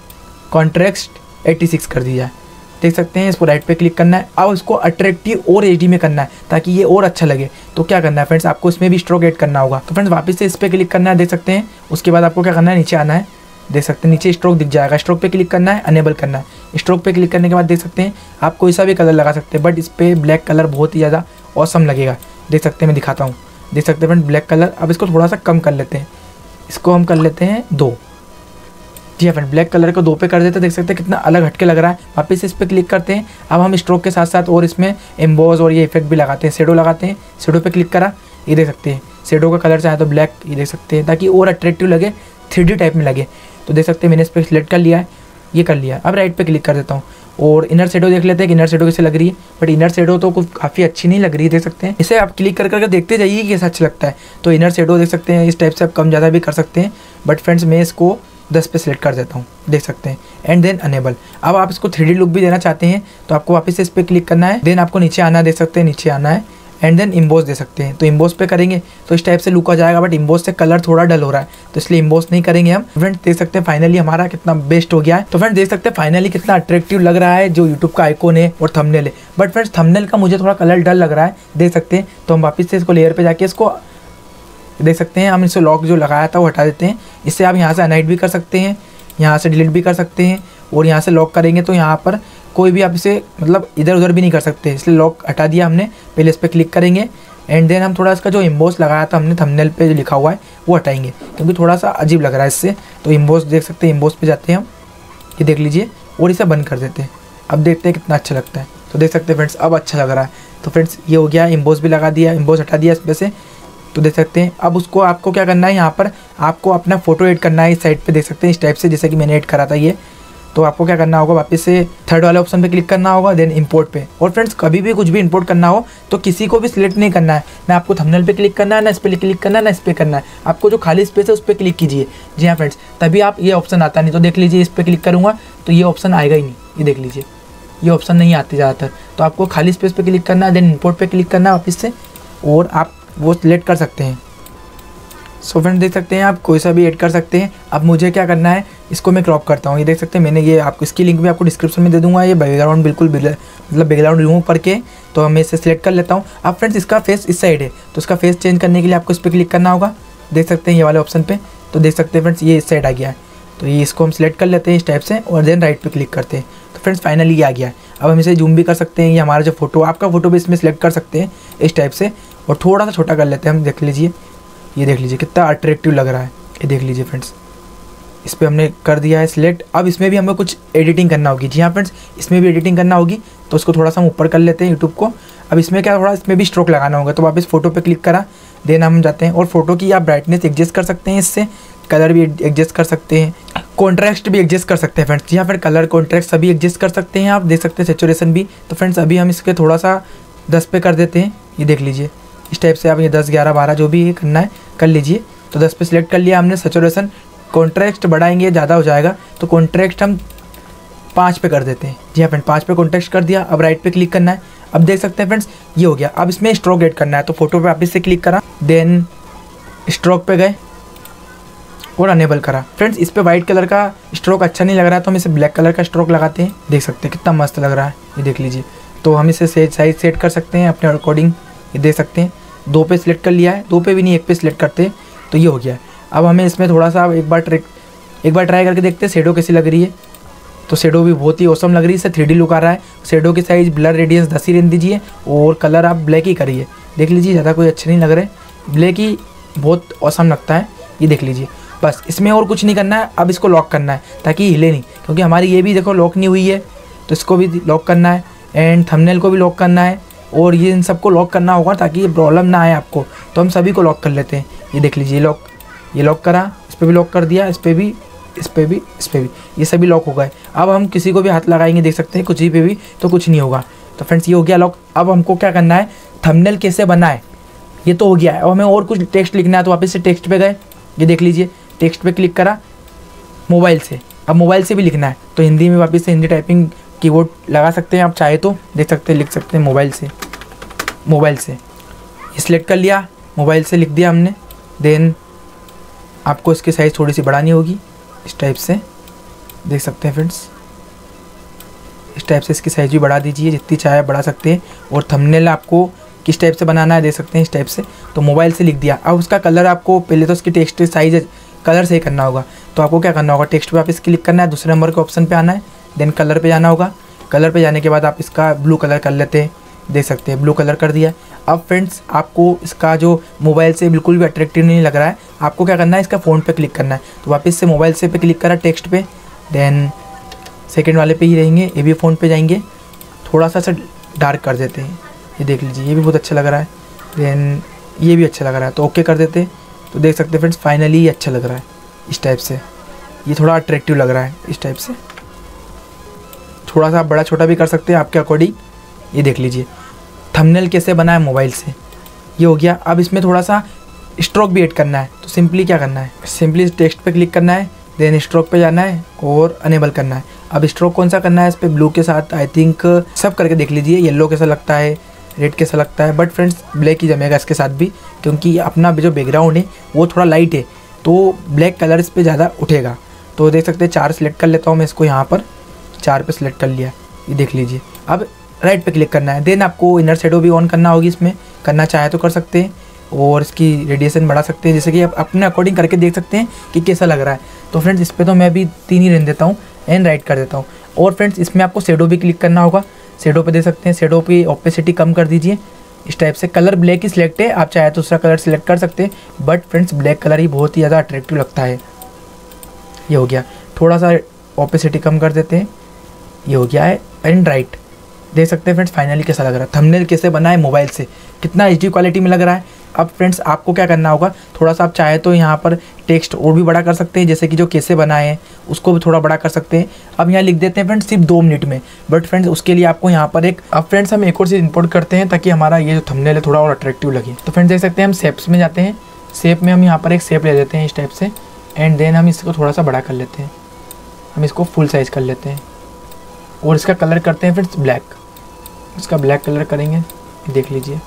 कॉन्ट्रास्ट एटी सिक्स कर दिया है, देख सकते हैं। इसको राइट पे क्लिक करना है। अब इसको अट्रैक्टिव और एचडी में करना है ताकि ये और अच्छा लगे। तो क्या करना है फ्रेंड्स, आपको इसमें भी स्ट्रोक ऐड करना होगा। तो फ्रेंड्स वापस से इस पर क्लिक करना है, देख सकते हैं। उसके बाद आपको क्या करना है, नीचे आना है, देख सकते हैं नीचे स्ट्रोक दिख जाएगा, स्ट्रोक पे क्लिक करना है, अनेबल करना है। स्ट्रोक पे क्लिक करने के बाद देख सकते हैं आप कोई सा भी कलर लगा सकते हैं, बट इस पर ब्लैक कलर बहुत ही ज़्यादा औसम लगेगा, देख सकते हैं। मैं दिखाता हूँ, देख सकते हैं फ्रेंड्स ब्लैक कलर। अब इसको थोड़ा सा कम कर लेते हैं, इसको हम कर लेते हैं दो। जी हाँ फ्रेंड, ब्लैक कलर को दो पे कर देते हैं, देख सकते हैं कितना अलग हटके लग रहा है। वापस इस पर क्लिक करते हैं। अब हम स्ट्रोक के साथ साथ और इसमें एम्बोज और ये इफेक्ट भी लगाते हैं, शेडो लगाते हैं। शेडो पे क्लिक करा, ये देख सकते हैं शेडो का कलर चाहे तो ब्लैक, ये देख सकते हैं, ताकि और अट्रैक्टिव लगे, थ्री डी टाइप में लगे। तो देख सकते हैं मैंने इस पर सिलेक्ट कर लिया है, ये कर लिया। अब राइट पे क्लिक कर देता हूँ और इनर शेडो देख लेते हैं कि इनर शेडो कैसे लग रही है। बट इनर शेडो तो कुछ काफ़ी अच्छी नहीं लग रही है, देख सकते हैं। इसे आप क्लिक कर करके देखते जाइए कि कैसा अच्छा लगता है। तो इनर शेडो देख सकते हैं, इस टाइप से आप कम ज़्यादा भी कर सकते हैं। बट फ्रेंड्स मैं इसको दस पे सिलेक्ट कर देता हूँ, देख सकते हैं। And then enable. अब आप इसको थ्री डी लुक भी देना चाहते हैं तो आपको वापस से इस पर क्लिक करना है। देन आपको नीचे आना, देख सकते हैं नीचे आना है एंड देन इम्बोस दे सकते हैं। तो इम्बोस पे करेंगे तो इस टाइप से लुक आ जाएगा, बट इम्बोस से कलर थोड़ा डल हो रहा है तो इसलिए इम्बोस नहीं करेंगे हम। फ्रेंड्स देख सकते हैं फाइनली हमारा कितना बेस्ट हो गया है। तो फ्रेंड्स देख सकते हैं फाइनली कितना अट्रैक्टिव लग रहा है जो यूट्यूब का आइकॉन है और थंबनेल है। बट फ्रेंड्स थंबनेल का मुझे थोड़ा कलर डल लग रहा है, देख सकते हैं। तो हम वापस से इसको लेयर पे जाके इसको देख सकते हैं, हम इससे लॉक जो लगाया था वो हटा देते हैं। इससे आप यहाँ से अनहाइड भी कर सकते हैं, यहाँ से डिलीट भी कर सकते हैं। और यहाँ से लॉक करेंगे तो यहाँ पर कोई भी आप इसे मतलब इधर उधर भी नहीं कर सकते, इसलिए लॉक हटा दिया हमने। पहले इस पर क्लिक करेंगे एंड देन हम थोड़ा इसका जो इम्बोस लगाया था हमने थंबनेल पे जो लिखा हुआ है वो हटाएंगे, क्योंकि थोड़ा सा अजीब लग रहा है इससे। तो इम्बोस देख सकते हैं, इम्बोस पे जाते हैं हम, ये देख लीजिए, और इसे बंद कर देते हैं। अब देखते हैं कितना अच्छा लगता है। तो देख सकते हैं फ्रेंड्स अब अच्छा लग रहा है। तो फ्रेंड्स ये हो गया, इम्बोस भी लगा दिया, इम्बोस हटा दिया इसमें से। तो देख सकते हैं अब उसको आपको क्या करना है, यहाँ पर आपको अपना फोटो ऐड करना है इस साइड पे, देख सकते हैं इस टाइप से, जैसे कि मैंने ऐड करा था ये। तो आपको क्या करना होगा, वापस से थर्ड वाले ऑप्शन पे क्लिक करना होगा, देन इंपोर्ट पे। और फ्रेंड्स कभी भी कुछ भी इंपोर्ट करना हो तो किसी को भी सिलेक्ट नहीं करना है, ना आपको थंबनेल पे क्लिक करना है, ना इस पर क्लिक करना है, ना इस पर करना है। आपको जो खाली स्पेस है उस पर क्लिक कीजिए। जी हाँ फ्रेंड्स, तभी आप ये ऑप्शन आता नहीं। तो देख लीजिए इस पर क्लिक करूँगा तो ये ऑप्शन आएगा ही नहीं, ये देख लीजिए ये ऑप्शन नहीं आती ज़्यादातर। तो आपको खाली स्पेस पे क्लिक करना है, देन इंपोर्ट पे क्लिक करना है वापस से, और आप वो सिलेक्ट कर सकते हैं। सो फ्रेंड देख सकते हैं आप कोई सा भी ऐड कर सकते हैं। अब मुझे क्या करना है, इसको मैं क्रॉप करता हूँ। ये देख सकते हैं मैंने ये आपको इसकी लिंक भी आपको डिस्क्रिप्शन में दे दूँगा। ये बैकग्राउंड बिल्कुल मतलब बैकग्राउंड रिमूव करके, तो मैं इसे सिलेक्ट कर लेता हूँ। अब फ्रेंड्स इसका फेस इस साइड है, तो इसका फेस चेंज करने के लिए आपको इस पर क्लिक करना होगा, देख सकते हैं ये वाले ऑप्शन पे। तो देख सकते हैं फ्रेंड्स ये इस साइड आ गया है, तो ये इसको हम सिलेक्ट कर लेते हैं इस टाइप से, और देन राइट पे क्लिक करते हैं। तो फ्रेंड्स फाइनली ये आ गया है। अब हम इसे जूम भी कर सकते हैं, ये हमारा जो फोटो, आपका फोटो भी इसमें सिलेक्ट कर सकते हैं इस टाइप से, और थोड़ा सा छोटा कर लेते हैं हम। देख लीजिए ये देख लीजिए कितना अट्रैक्टिव लग रहा है, ये देख लीजिए फ्रेंड्स। इस पर हमने कर दिया है सिलेक्ट। अब इसमें भी हमें कुछ एडिटिंग करना होगी। जी हाँ फ्रेंड्स, इसमें भी एडिटिंग करना होगी, तो उसको थोड़ा सा हम ऊपर कर लेते हैं यूट्यूब को। अब इसमें क्या थोड़ा इसमें भी स्ट्रोक लगाना होगा, तो वापस फोटो पे क्लिक करा, देन हम जाते हैं और फोटो की आप ब्राइटनेस एडजस्ट कर सकते हैं, इससे कलर भी एडजस्ट कर सकते हैं, कॉन्ट्रास्ट भी एडजस्ट कर सकते हैं फ्रेंड्स। जी हाँ, फिर कलर कॉन्ट्रास्ट सभी एडजस्ट कर सकते हैं, आप देख सकते हैं सैचुरेशन भी। तो फ्रेंड्स अभी हम इसके थोड़ा सा दस पे कर देते हैं, ये देख लीजिए इस टाइप से। आप ये दस ग्यारह बारह जो भी करना है कर लीजिए। तो दस पे सिलेक्ट कर लिया हमने। सैचुरेशन कॉन्ट्रास्ट बढ़ाएंगे ज़्यादा हो जाएगा, तो कॉन्ट्रास्ट हम पाँच पे कर देते हैं। जी हाँ फ्रेंड, पाँच पे कॉन्ट्रास्ट कर दिया। अब राइट पे क्लिक करना है। अब देख सकते हैं फ्रेंड्स ये हो गया। अब इसमें स्ट्रोक ऐड करना है, तो फोटो पे वापस से क्लिक करा, देन स्ट्रोक पे गए और अनेबल करा। फ्रेंड्स इस पे वाइट कलर का स्ट्रोक अच्छा नहीं लग रहा है, तो हम इसे ब्लैक कलर का स्ट्रोक लगाते हैं। देख सकते हैं कितना मस्त लग रहा है, ये देख लीजिए। तो हम इसे साइज सेट कर सकते हैं अपने अकॉर्डिंग, ये देख सकते हैं। दो पे सिलेक्ट कर लिया है, दो पे भी नहीं एक पे सिलेक्ट करते, तो ये हो गया। अब हमें इसमें थोड़ा सा एक बार ट्रिक एक बार ट्राई करके देखते हैं शेडो कैसी लग रही है। तो शेडो भी बहुत ही औसम लग रही है, इससे थ्री डी लुक आ रहा है। शेडो की साइज ब्लर रेडियंस दस ही रहने दीजिए और कलर आप ब्लैक ही करिए। देख लीजिए ज़्यादा कोई अच्छे नहीं लग रहे, ब्लैक ही बहुत औसम लगता है। ये देख लीजिए, बस इसमें और कुछ नहीं करना है। अब इसको लॉक करना है ताकि हिले नहीं, क्योंकि हमारी ये भी देखो लॉक नहीं हुई है, तो इसको भी लॉक करना है एंड थंबनेल को भी लॉक करना है और ये इन सबको लॉक करना होगा ताकि ये प्रॉब्लम ना आए आपको। तो हम सभी को लॉक कर लेते हैं। ये देख लीजिए लॉक, ये लॉक करा, इस पर भी लॉक कर दिया, इस पर भी, इस पर भी, इस पर भी, ये सभी लॉक हो गए। अब हम किसी को भी हाथ लगाएंगे, देख सकते हैं कुछ ही पे भी, तो कुछ नहीं होगा। तो फ्रेंड्स ये हो गया लॉक। अब हमको क्या करना है, थंबनेल कैसे बनाए ये तो हो गया है। अब हमें और कुछ टेक्स्ट लिखना है, तो वापस से टेक्स्ट पे गए, ये देख लीजिए टेक्स्ट पे क्लिक करा मोबाइल से। अब मोबाइल से भी लिखना है तो हिंदी में वापस से हिंदी टाइपिंग कीबोर्ड लगा सकते हैं आप चाहे तो, देख सकते हैं लिख सकते हैं मोबाइल से। मोबाइल से ये सिलेक्ट कर लिया, मोबाइल से लिख दिया हमने। देन आपको इसकी साइज़ थोड़ी सी बढ़ानी होगी, इस टाइप से देख सकते हैं फ्रेंड्स। इस टाइप से इसकी साइज़ भी बढ़ा दीजिए, जितनी चाहे बढ़ा सकते हैं। और थंबनेल आपको किस टाइप से बनाना है देख सकते हैं, इस टाइप से। तो मोबाइल से लिख दिया। अब उसका कलर आपको पहले तो उसकी टेक्स्ट साइज कलर से ही करना होगा। तो आपको क्या करना होगा, टेक्स्ट पे आप इस क्लिक करना है, दूसरे नंबर के ऑप्शन पे आना है, देन कलर पे जाना होगा। कलर पे जाने के बाद आप इसका ब्लू कलर कर लेते हैं, देख सकते हैं ब्लू कलर कर दिया। अब फ्रेंड्स आपको इसका जो मोबाइल से बिल्कुल भी अट्रैक्टिव नहीं लग रहा है, आपको क्या करना है, इसका फ़ोन पे क्लिक करना है। तो वापस से मोबाइल से पे क्लिक करा टेक्स्ट पे, देन सेकेंड वाले पे ही रहेंगे, ये भी फ़ोन पे जाएंगे, थोड़ा सा सा डार्क कर देते हैं। ये देख लीजिए ये भी बहुत अच्छा लग रहा है, देन ये भी अच्छा लग रहा है, तो ओके कर देते हैं। तो देख सकते हैं फ्रेंड्स फाइनली ये अच्छा लग रहा है इस टाइप से, ये थोड़ा अट्रैक्टिव लग रहा है इस टाइप से। थोड़ा सा बड़ा छोटा भी कर सकते हैं आपके अकॉर्डिंग। ये देख लीजिए थंबनेल कैसे बना है मोबाइल से, ये हो गया। अब इसमें थोड़ा सा स्ट्रोक भी ऐड करना है, तो सिंपली क्या करना है, सिंपली टेक्स्ट पे क्लिक करना है, देन स्ट्रोक पे जाना है और अनेबल करना है। अब स्ट्रोक कौन सा करना है, इस पर ब्लू के साथ आई थिंक सब करके देख लीजिए, येलो कैसा लगता है, रेड कैसा लगता है, बट फ्रेंड्स ब्लैक ही जमेगा इसके साथ भी, क्योंकि अपना जो बैकग्राउंड है वो थोड़ा लाइट है, तो ब्लैक कलर इस पर ज़्यादा उठेगा। तो देख सकते हैं चार सेलेक्ट कर लेता हूँ मैं इसको, यहाँ पर चार पे सिलेक्ट कर लिया, ये देख लीजिए। अब राइट पे क्लिक करना है, देन आपको इनर शेडो भी ऑन करना होगी, इसमें करना चाहे तो कर सकते हैं और इसकी रेडिएशन बढ़ा सकते हैं, जैसे कि आप अपने अकॉर्डिंग करके देख सकते हैं कि कैसा लग रहा है। तो फ्रेंड्स इस पर तो मैं भी तीन ही रहने देता हूँ एंड राइट कर देता हूँ। और फ्रेंड्स इसमें आपको शेडो भी क्लिक करना होगा, शेडो पे देख सकते हैं, शेडो की ओपेसिटी कम कर दीजिए इस टाइप से। कलर ब्लैक ही सिलेक्ट है, आप चाहे तो दूसरा कलर सिलेक्ट कर सकते हैं, बट फ्रेंड्स ब्लैक कलर ही बहुत ही ज़्यादा अट्रैक्टिव लगता है। ये हो गया, थोड़ा सा ओपेसिटी कम कर देते हैं, ये हो गया है एंड राइट। देख सकते हैं फ्रेंड्स फाइनली कैसा लग रहा है, थंबनेल कैसे बना है मोबाइल से, कितना एच डी क्वालिटी में लग रहा है। अब फ्रेंड्स आपको क्या करना होगा, थोड़ा सा आप चाहे तो यहाँ पर टेक्स्ट और भी बड़ा कर सकते हैं, जैसे कि जो कैसे बनाए हैं उसको भी थोड़ा बड़ा कर सकते हैं। अब यहाँ लिख देते हैं फ्रेंड्स सिर्फ दो मिनट में, बट फ्रेंड्स उसके लिए आपको यहाँ पर एक, अब फ्रेंड्स हम एक और चीज़ इंपोर्ट करते हैं ताकि हमारा ये जो थंबनेल है थोड़ा और अट्रैक्टिव लगे। तो फ्रेंड्स देख सकते हैं हम शेप्स में जाते हैं, शेप में हम यहाँ पर एक शेप ले लेते हैं इस टाइप से, एंड देन हम इसको थोड़ा सा बड़ा कर लेते हैं, हम इसको फुल साइज़ कर लेते हैं और इसका कलर करते हैं फ्रेंड्स ब्लैक, इसका ब्लैक कलर करेंगे, देख लीजिए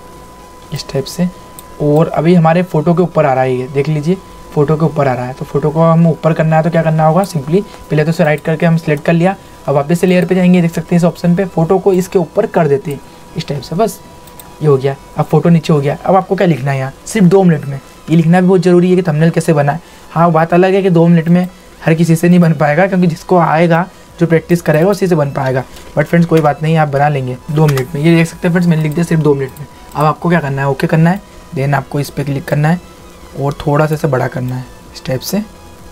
इस टाइप से। और अभी हमारे फ़ोटो के ऊपर आ रहा है, ये देख लीजिए फ़ोटो के ऊपर आ रहा है। तो फोटो को हम ऊपर करना है तो क्या करना होगा, सिंपली पहले तो इसे राइट करके हम सिलेक्ट कर लिया। अब वापस से लेयर पे जाएंगे, देख सकते हैं इस ऑप्शन पे फ़ोटो को इसके ऊपर कर देते हैं इस टाइप से, बस ये हो गया। अब फोटो नीचे हो गया। अब आपको क्या लिखना है यहाँ, सिर्फ दो मिनट में, ये लिखना भी बहुत ज़रूरी है कि थंबनेल कैसे बनाए। हाँ बात अलग है कि दो मिनट में हर किसी से नहीं बन पाएगा, क्योंकि जिसको आएगा जो प्रैक्टिस करेगा उसी से बन पाएगा, बट फ्रेंड्स कोई बात नहीं, आप बना लेंगे दो मिनट में। ये देख सकते हैं फ्रेंड्स मैंने लिख दिया सिर्फ दो मिनट में। अब आपको क्या करना है, ओके करना है, देन आपको इस पर क्लिक करना है और थोड़ा सा इसे बड़ा करना है इस टाइप से,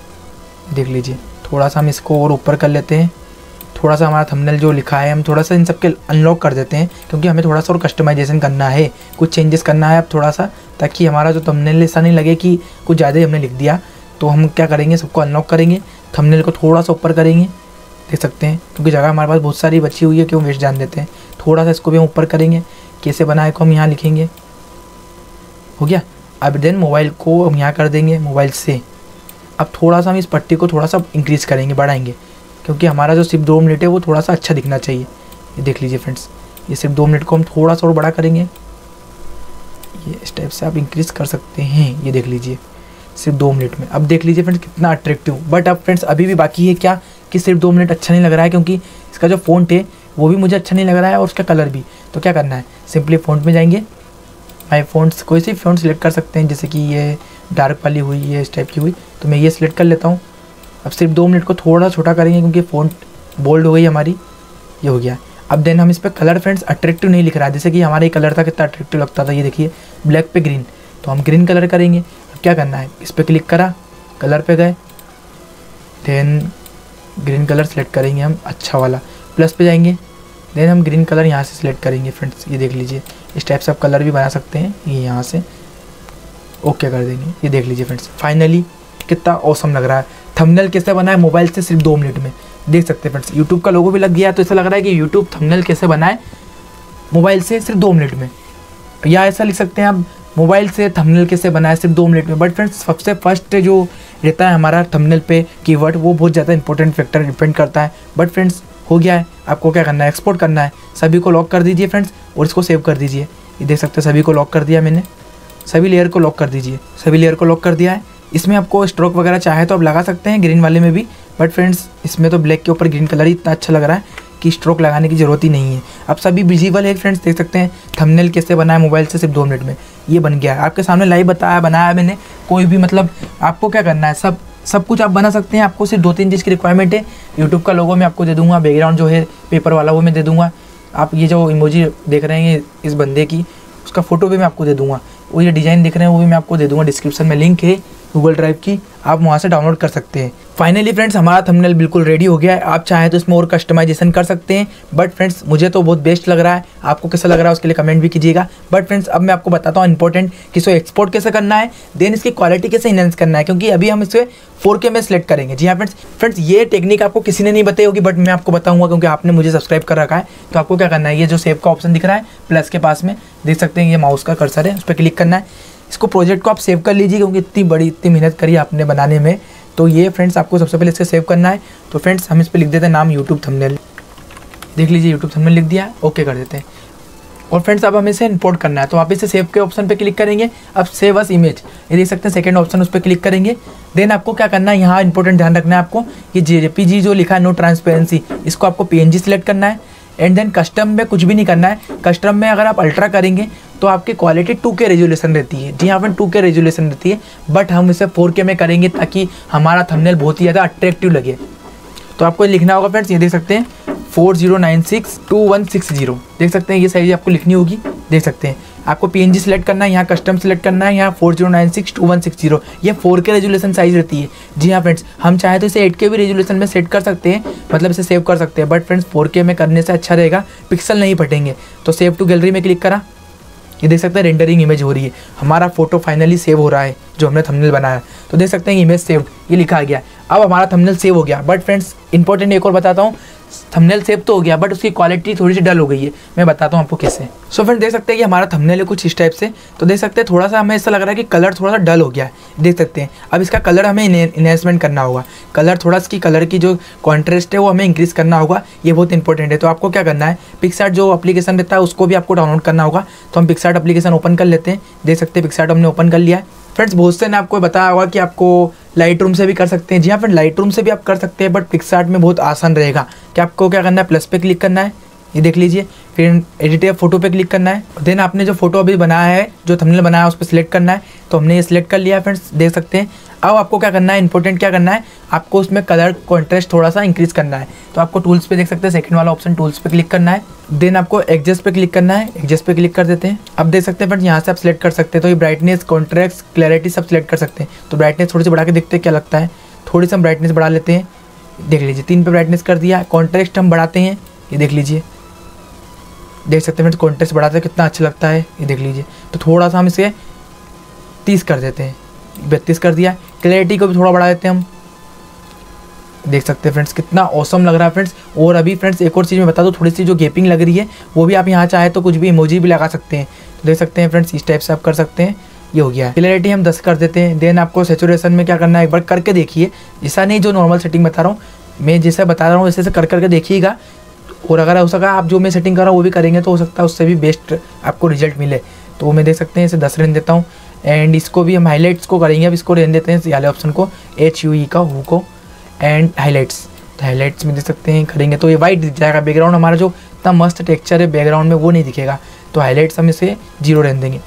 देख लीजिए। थोड़ा सा हम इसको और ऊपर कर लेते हैं, थोड़ा सा हमारा थंबनेल जो लिखा है हम थोड़ा सा इन सब के अनलॉक कर देते हैं, क्योंकि हमें थोड़ा सा और कस्टमाइजेशन करना है, कुछ चेंजेस करना है अब थोड़ा सा, ताकि हमारा जो थंबनेल ऐसा नहीं लगे कि कुछ ज़्यादा ही हमने लिख दिया। तो हम क्या करेंगे, सबको अनलॉक करेंगे, थंबनेल को थोड़ा सा ऊपर करेंगे, देख सकते हैं, क्योंकि जगह हमारे पास बहुत सारी बची हुई है, क्यों वेस्ट जान देते हैं। थोड़ा सा इसको भी हम ऊपर करेंगे, कैसे बनाए को हम यहाँ लिखेंगे, हो गया। अब देन मोबाइल को हम यहाँ कर देंगे मोबाइल से। अब थोड़ा सा हम इस पट्टी को थोड़ा सा इंक्रीज़ करेंगे, बढ़ाएंगे, क्योंकि हमारा जो सिर्फ दो मिनट है वो थोड़ा सा अच्छा दिखना चाहिए। ये देख लीजिए फ्रेंड्स, ये सिर्फ दो मिनट को हम थोड़ा सा और बड़ा करेंगे, ये इस टाइप से आप इंक्रीज़ कर सकते हैं। ये देख लीजिए सिर्फ दो मिनट में। अब देख लीजिए फ्रेंड्स कितना अट्रैक्टिव। बट अब फ्रेंड्स अभी भी बाकी है क्या, कि सिर्फ दो मिनट अच्छा नहीं लग रहा है, क्योंकि इसका जो फ़ॉन्ट है वो भी मुझे अच्छा नहीं लग रहा है और उसका कलर भी। तो क्या करना है, सिंपली फ़ॉन्ट में जाएंगे, माई फ़ॉन्ट्स कोई सी फ़ॉन्ट सिलेक्ट कर सकते हैं, जैसे कि ये डार्क वाली हुई, ये इस टाइप की हुई, तो मैं ये सिलेक्ट कर लेता हूँ। अब सिर्फ दो मिनट को थोड़ा छोटा करेंगे क्योंकि फ़ॉन्ट बोल्ड हो गई हमारी, ये हो गया। अब देन हम इस पर कलर फ्रेंड्स अट्रैक्टिव नहीं लिख रहा है, जैसे कि हमारा ये कलर था कितना अट्रैक्टिव लगता था, ये देखिए ब्लैक पे ग्रीन, तो हम ग्रीन कलर करेंगे। अब क्या करना है, इस पर क्लिक करा, कलर पे गए, देन ग्रीन कलर सेलेक्ट करेंगे हम अच्छा वाला, प्लस पे जाएंगे, देन हम ग्रीन कलर यहाँ से सिलेक्ट करेंगे फ्रेंड्स, ये देख लीजिए। इस टाइप से आप कलर भी बना सकते हैं, ये यहाँ से ओके कर देंगे, ये देख लीजिए फ्रेंड्स। फाइनली कितना ऑसम लग रहा है। थंबनेल कैसे बनाए मोबाइल से सिर्फ दो मिनट में, देख सकते हैं फ्रेंड्स। यूट्यूब का लोगो भी लग गया, तो ऐसा लग रहा है कि यूट्यूब थंबनेल कैसे बनाए मोबाइल से सिर्फ दो मिनट में, या ऐसा लिख सकते हैं आप मोबाइल से थंबनेल कैसे बनाए सिर्फ दो मिनट में। बट फ्रेंड्स सबसे फर्स्ट जो रहता है हमारा थंबनेल पे कीवर्ड, वो बहुत ज़्यादा इंपॉर्टेंट फैक्टर डिपेंड करता है। बट फ्रेंड्स हो गया है, आपको क्या करना है, एक्सपोर्ट करना है, सभी को लॉक कर दीजिए फ्रेंड्स और इसको सेव कर दीजिए। ये देख सकते हैं सभी को लॉक कर दिया मैंने, सभी लेयर को लॉक कर दीजिए, सभी लेयर को लॉक कर दिया है। इसमें आपको स्ट्रोक वगैरह चाहे तो आप लगा सकते हैं ग्रीन वाले में भी, बट फ्रेंड्स इसमें तो ब्लैक के ऊपर ग्रीन कलर ही इतना अच्छा लग रहा है कि स्ट्रोक लगाने की ज़रूरत ही नहीं है। अब सभी विजिबल है फ्रेंड्स, देख सकते हैं थंबनेल कैसे बनाया मोबाइल से सिर्फ दो मिनट में, ये बन गया है आपके सामने लाइव बताया बनाया मैंने। कोई भी मतलब आपको क्या करना है, सब सब कुछ आप बना सकते हैं, आपको सिर्फ दो तीन चीज़ की रिक्वायरमेंट है। यूट्यूब का लोगो मैं आपको दे दूँगा, बैकग्राउंड जो है पेपर वाला वो मैं दे दूँगा, आप ये जो इमोजी देख रहे हैं इस बंदे की, उसका फ़ोटो भी मैं आपको दे दूँगा, वो ये डिज़ाइन देख रहे हैं वो भी मैं आपको दे दूँगा। डिस्क्रिप्शन में लिंक है गूगल ड्राइव की, आप वहाँ से डाउनलोड कर सकते हैं। फाइनली फ्रेंड्स हमारा थंबनेल बिल्कुल रेडी हो गया है, आप चाहें तो इसमें और कस्टमाइजेशन कर सकते हैं। बट फ्रेंड्स मुझे तो बहुत बेस्ट लग रहा है, आपको कैसा लग रहा है उसके लिए कमेंट भी कीजिएगा। बट फ्रेंड्स अब मैं आपको बताता हूँ इंपॉर्टेंट कि इसको एक्सपोर्ट कैसे करना है, देन इसकी क्वालिटी कैसे इनहेंस करना है, क्योंकि अभी हम इसे फोर के में सेलेक्ट करेंगे। जी हाँ फ्रेंड्स, फ्रेंड्स ये टेक्निक आपको किसी ने नहीं बताई होगी, बट मैं आपको बताऊँगा क्योंकि आपने मुझे सब्सक्राइब कर रखा है। तो आपको क्या करना है, ये जो सेव का ऑप्शन दिख रहा है प्लस के पास में, देख सकते हैं ये माउस का कर्सर है, उस पर क्लिक करना है। इसको प्रोजेक्ट को आप सेव कर लीजिए क्योंकि इतनी बड़ी इतनी मेहनत करी आपने बनाने में, तो ये फ्रेंड्स आपको सबसे पहले इससे सेव करना है। तो फ्रेंड्स हम इस पर लिख देते हैं नाम यूट्यूब थंबनेल, देख लीजिए यूट्यूब थंबनेल लिख दिया, ओके कर देते हैं। और फ्रेंड्स अब हमें इसे इंपोर्ट करना है, तो वापस से सेव के ऑप्शन पे क्लिक करेंगे। अब सेव अस इमेज, ये देख सकते हैं सेकंड ऑप्शन, उस पर क्लिक करेंगे। देन आपको क्या करना है, यहाँ इंपॉर्टेंट ध्यान रखना है आपको, ये जेपीजी जो लिखा है नो ट्रांसपेरेंसी, इसको आपको पीएनजी सिलेक्ट करना है। एंड देन कस्टम में कुछ भी नहीं करना है, कस्टम में अगर आप अल्ट्रा करेंगे तो आपकी क्वालिटी टू के रेजोल्यूशन रहती है। जी यहाँ पर टू के रेजोल्यूशन रहती है, बट हम इसे फोर के में करेंगे ताकि हमारा थंबनेल बहुत ही ज़्यादा अट्रैक्टिव लगे। तो आपको लिखना होगा फ्रेंड्स, ये देख सकते हैं four zero nine six two one six zero, देख सकते हैं ये साइज आपको लिखनी होगी, देख सकते हैं। आपको पीएनजी सेलेक्ट करना है, यहाँ कस्टम सेलेक्ट करना है, यहाँ four zero nine six two one six zero, ये फोर के रेजोल्यूशन साइज रहती है। जी हाँ फ्रेंड्स, हम चाहे तो इसे एट के भी रेजोल्यूशन में सेट कर सकते हैं, मतलब इसे सेव कर सकते हैं। बट फ्रेंड्स फोर के में करने से अच्छा रहेगा, पिक्सल नहीं फटेंगे। तो सेव टू गैलरी में क्लिक करा, ये देख सकते हैं रेंडरिंग इमेज हो रही है, हमारा फोटो फाइनली सेव हो रहा है जो हमने थंबनेल बनाया। तो देख सकते हैं इमेज सेव्ड, ये लिखा गया। अब हमारा थंबनेल सेव हो गया। बट फ्रेंड्स इंपॉर्टेंट एक और बताता हूँ, थंबनेल सेव तो हो गया बट उसकी क्वालिटी थोड़ी सी डल हो गई है, मैं बताता हूँ आपको कैसे। सो फ्रेंड्स देख सकते हैं कि हमारा थंबनेल है कुछ इस टाइप से, तो देख सकते हैं थोड़ा सा हमें ऐसा लग रहा है कि कलर थोड़ा सा डल हो गया है, देख सकते हैं। अब इसका कलर हमें इन्हेंसमेंट करना होगा, कलर थोड़ा इसकी कलर की जो कॉन्ट्रास्ट है वो हमें इंक्रीज़ करना होगा, ये बहुत इंपॉर्टेंट है। तो आपको क्या करना है, पिक्सआर्ट जो एप्लीकेशन रहता है उसको भी आपको डाउनलोड करना होगा। तो हम पिक्सआर्ट एप्लीकेशन ओपन कर लेते हैं, देख सकते हैं पिक्सआर्ट हमने ओपन कर लिया है। फ्रेंड्स बहुत से ने आपको बताया होगा कि आपको लाइट रूम से भी कर सकते हैं। जी हाँ फ्रेंड, लाइट रूम से भी आप कर सकते हैं, बट पिक्सआर्ट में बहुत आसान रहेगा। कि आपको क्या करना है, प्लस पे क्लिक करना है, ये देख लीजिए, फिर एडिट फोटो पे क्लिक करना है। देन आपने जो फोटो अभी बनाया है, जो थंबनेल बनाया है, उस पर सिलेक्ट करना है। तो हमने ये सिलेक्ट कर लिया है फ्रेंड्स, देख सकते हैं। अब आपको क्या करना है, इंपॉर्टेंट क्या करना है, आपको उसमें कलर कॉन्ट्रास्ट थोड़ा सा इंक्रीज करना है। तो आपको टूल्स पे देख सकते हैं सेकंड वाला ऑप्शन, टूल्स पे क्लिक करना है। देन आपको एडजस्ट पे क्लिक करना है, एडजस्ट पे क्लिक कर देते हैं। अब देख सकते हैं फ्रेंड्स यहाँ से आप सिलेक्ट कर सकते हैं, तो ये ब्राइटनेस, कॉन्ट्रास्ट, क्लैरिटी सब सिलेक्ट कर सकते हैं। तो ब्राइटनेस थोड़ी सी बढ़ा के देखते हैं क्या लगता है, थोड़ी सी हम ब्राइटनेस बढ़ा लेते हैं, देख लीजिए तीन पे ब्राइटनेस कर दिया। कॉन्ट्रास्ट हम बढ़ाते हैं, ये देख लीजिए, देख सकते हैं फ्रेंड्स कॉन्ट्रास्ट बढ़ाते हैं कितना अच्छा लगता है, ये देख लीजिए। तो थोड़ा सा हम इसे तीस कर देते हैं, बत्तीस कर दिया। क्लैरिटी को भी थोड़ा बढ़ा देते हैं हम, देख सकते हैं फ्रेंड्स कितना औसम लग रहा है फ्रेंड्स। और अभी फ्रेंड्स एक और चीज़ मैं बता दूँ, थोड़ी सी जो गेपिंग लग रही है वो भी आप यहाँ चाहे तो कुछ भी इमोजी भी लगा सकते हैं। तो देख सकते हैं फ्रेंड्स इस टाइप से आप कर सकते हैं, ये हो गया है। क्लैरिटी हम दस कर देते हैं। देन आपको सैचुरेशन में क्या करना है, एक बार करके देखिए, ऐसा नहीं जो नॉर्मल सेटिंग बता रहा हूँ, मैं जैसा बता रहा हूँ वैसे से कर करके देखिएगा। और अगर हो सका आप जो मैं सेटिंग कर रहा हूँ वो भी करेंगे तो हो सकता है उससे भी बेस्ट आपको रिजल्ट मिले। तो मैं देख सकते हैं इसे दस रहने देता हूँ। एंड इसको भी हम हाईलाइट्स को करेंगे, अब इसको रहने देते हैं इस वाले ऑप्शन को, एच यू ई का हु को, एंड हाईलाइट्स। तो हाईलाइट्स में देख सकते हैं करेंगे तो ये वाइट दिख जाएगा, बैकग्राउंड हमारा जो इतना मस्त टेक्सचर है बैकग्राउंड में वो नहीं दिखेगा। तो हाईलाइट्स हम इसे जीरो रहने देंगे।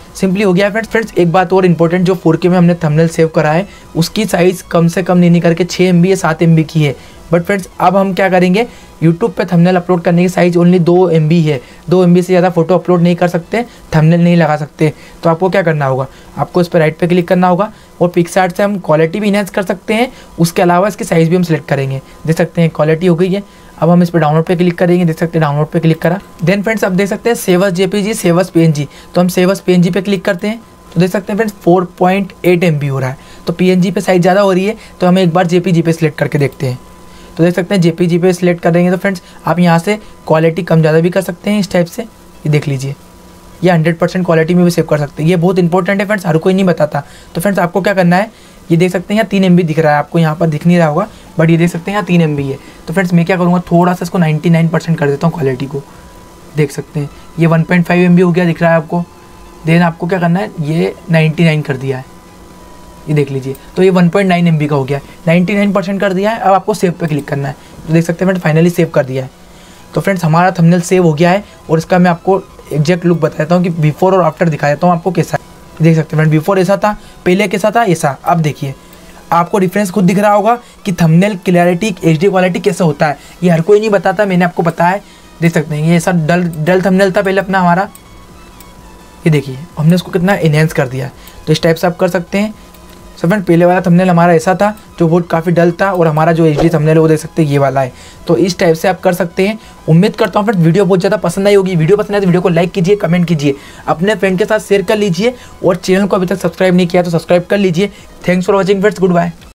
सिंपली हो गया है फ्रेंड्स। फ्रेंड्स एक बात और इंपॉर्टेंट, जो फोर के में हमने थंबनेल सेव करा है उसकी साइज़ कम से कम नहीं करके छः एम बी या सात एम बी की है। बट फ्रेंड्स अब हम क्या करेंगे, यूट्यूब पे थंबनेल अपलोड करने की साइज़ ओनली दो एम बी है। दो एम बी से ज़्यादा फोटो अपलोड नहीं कर सकते, थंबनेल नहीं लगा सकते। तो आपको क्या करना होगा, आपको इस पर राइट पे क्लिक करना होगा और पिक्सआर्ट से हम क्वालिटी भी इनहेंस कर सकते हैं, उसके अलावा इसकी साइज़ भी हम सिलेक्ट करेंगे। देख सकते हैं क्वालिटी हो गई है। अब हम इस पर डाउनलोड पे क्लिक करेंगे, देख सकते हैं डाउनलोड पे क्लिक करा। देन फ्रेंड्स अब देख सकते हैं सेवस जेपीजी, सेवस पीएनजी। तो हम सेवस पीएनजी पे क्लिक करते हैं तो देख सकते हैं friends four point eight M B हो रहा है। तो पीएनजी पे साइज़ ज़्यादा हो रही है, तो हम एक बार जेपीजी पे सिलेक्ट करके देखते हैं। तो देख सकते हैं जेपीजी पे सिलेक्ट करेंगे तो फ्रेंड्स आप यहाँ से क्वालिटी कम ज़्यादा भी कर सकते हैं इस टाइप से। ये देख लीजिए, ये हंड्रेड परसेंट क्वालिटी में भी सेव कर सकते हैं। ये बहुत इंपॉर्टेंट है फ्रेंड्स, हर कोई नहीं बताता। तो फ्रेंड्स आपको क्या करना है, ये देख सकते हैं यहाँ तीन एम बी दिख रहा है, आपको यहाँ पर दिख नहीं रहा होगा बट ये देख सकते हैं यहाँ तीन एम बी है। तो फ्रेंड्स मैं क्या करूँगा, थोड़ा सा इसको नाइन्टी नाइन परसेंट कर देता हूँ क्वालिटी को। देख सकते हैं ये one point five M B हो गया, दिख रहा है आपको। देन आपको क्या करना है, ये नाइन्टी नाइन कर दिया है, ये देख लीजिए। तो ये one point nine M B का हो गया, नाइन्टी नाइन परसेंट कर दिया है। अब आपको सेव पे क्लिक करना है। तो देख सकते हैं फ्रेंड्स फाइनली सेव कर दिया है। तो फ्रेंड्स हमारा थंबनेल सेव हो गया है और इसका मैं आपको एग्जैक्ट लुक बताता हूँ कि बिफोर और आफ्टर दिखा देता हूँ आपको कैसा है। देख सकते हैं फ्रेंड, बिफोर ऐसा था, पहले कैसा था, ऐसा। अब देखिए आपको डिफरेंस खुद दिख रहा होगा कि थंबनेल क्लैरिटी, एचडी क्वालिटी कैसा होता है। ये हर कोई नहीं बताता, मैंने आपको बताया है। देख सकते हैं ये ऐसा डल डल थंबनेल था पहले अपना हमारा, ये देखिए हमने उसको कितना इनहेंस कर दिया है। तो इस टाइप से आप कर सकते हैं। सो फ्रेंड पहले वाला थंबनेल हमारा ऐसा था जो बहुत काफ़ी डल था और हमारा जो एचडी थंबनेल है वो देख सकते हैं ये वाला है। तो इस टाइप से आप कर सकते हैं। उम्मीद करता हूँ फ्रेंड वीडियो बहुत ज़्यादा पसंद आई होगी। वीडियो पसंद आए तो वीडियो को लाइक कीजिए, कमेंट कीजिए, अपने फ्रेंड के साथ शेयर कर लीजिए और चैनल को अभी तक सब्सक्राइब नहीं किया तो सब्सक्राइब कर लीजिए। Thanks for watching friends, good bye.